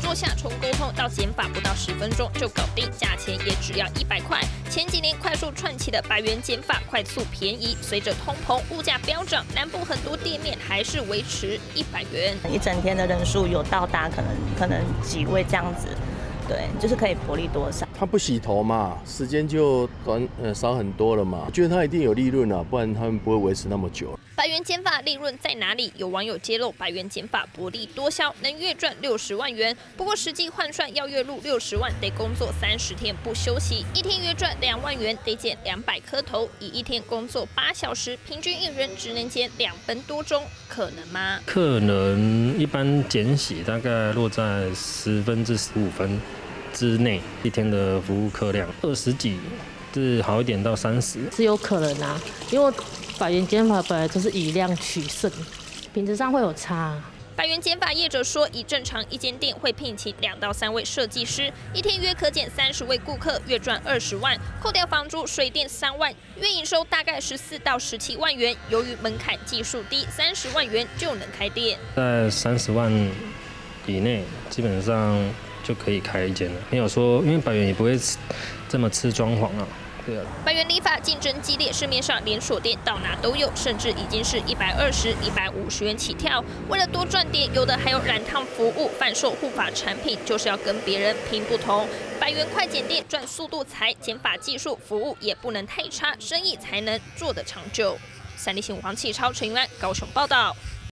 坐下从沟通到减法不到10分钟就搞定，价钱也只要100块。前几年快速窜起的100元减法快速便宜，随着通膨、物价飙涨，南部很多店面还是维持100元。 一整天的人数有到达可能几位这样子。 对，就是可以薄利多少。 他不洗头嘛，时间就少很多了嘛。我觉得他一定有利润啊，不然他们不会维持那么久。 100元减法利润在哪里？有网友揭露，100元减法薄利多销，能月赚60万元。不过实际换算要月入60万，得工作30天不休息，一天月赚2万元，得减200颗头。以一天工作8小时，平均一人只能减2分多钟，可能吗？ 可能一般减洗大概落在10分至15分。 之内一天的服务客量20几，至好一点到30， 是有可能啊，因为100元减法本来就是以量取胜，品质上会有差。 100元减法业者说，以正常一间店会聘请2到3位设计师，一天约可减30位顾客，月赚20万，扣掉房租、水电3万，月营收大概14到17万元。由于门槛技术低，30万元就能开店， 在30万以内，基本上。 就可以开一间了，没有说，因为100元也不会这么吃装潢啊，对啊。 100元理发竞争激烈，市面上连锁店到哪都有，甚至已经是120、150元起跳。为了多赚点，有的还有染烫服务、贩售护发产品，就是要跟别人拼不同。100元快剪店赚速度财，减法技术服务也不能太差，生意才能做得长久。3立新闻黄启超、陈云安高雄报道。